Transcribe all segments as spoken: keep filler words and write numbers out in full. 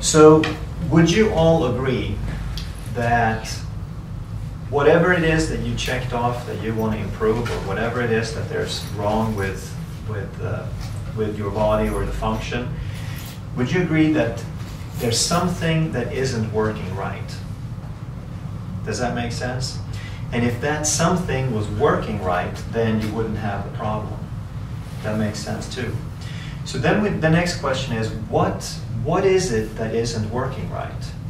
So would you all agree that whatever it is that you checked off that you want to improve, or whatever it is that there's wrong with, with, uh, with your body or the function, would you agree that there's something that isn't working right? Does that make sense? And if that something was working right, then you wouldn't have the problem. That makes sense too. So then we, the next question is, what, what is it that isn't working right?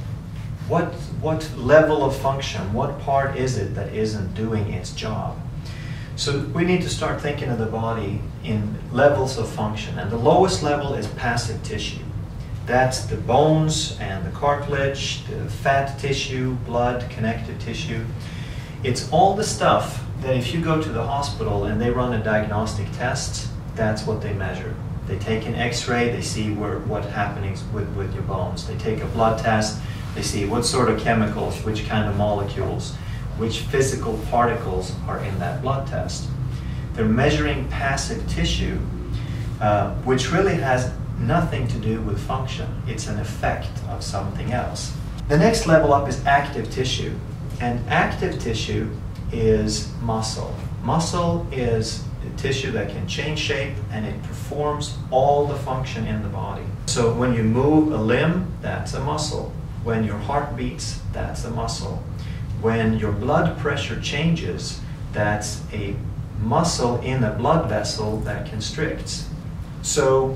What, what level of function, what part is it that isn't doing its job? So we need to start thinking of the body in levels of function. And the lowest level is passive tissue. That's the bones and the cartilage, the fat tissue, blood, connective tissue. It's all the stuff that if you go to the hospital and they run a diagnostic test, that's what they measure. They take an x-ray, they see where, what happening with, with your bones. They take a blood test, they see what sort of chemicals, which kind of molecules, which physical particles are in that blood test. They're measuring passive tissue, uh, which really has nothing to do with function. It's an effect of something else. The next level up is active tissue. And active tissue is muscle. Muscle is a tissue that can change shape and it performs all the function in the body. So when you move a limb, that's a muscle. When your heart beats, that's a muscle. When your blood pressure changes, that's a muscle in a blood vessel that constricts. So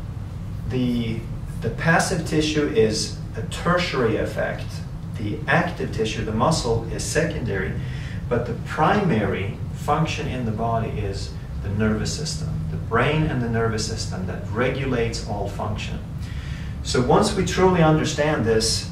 the, the passive tissue is a tertiary effect. The active tissue, the muscle, is secondary, but the primary function in the body is the nervous system, the brain and the nervous system that regulates all function. So once we truly understand this,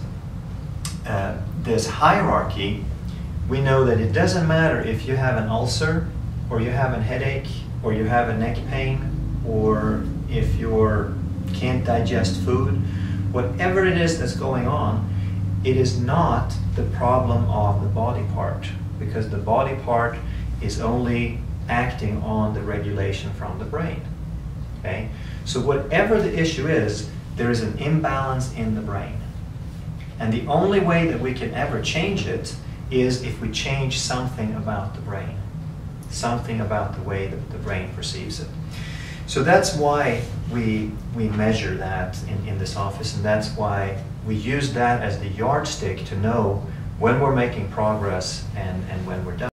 uh, this hierarchy, we know that it doesn't matter if you have an ulcer, or you have a headache, or you have a neck pain, or if you can't digest food, whatever it is that's going on, it is not the problem of the body part, because the body part is only acting on the regulation from the brain. Okay? So whatever the issue is, there is an imbalance in the brain. And the only way that we can ever change it is if we change something about the brain, something about the way that the brain perceives it. So that's why we, we measure that in, in this office, and that's why we use that as the yardstick to know when we're making progress and, and when we're done.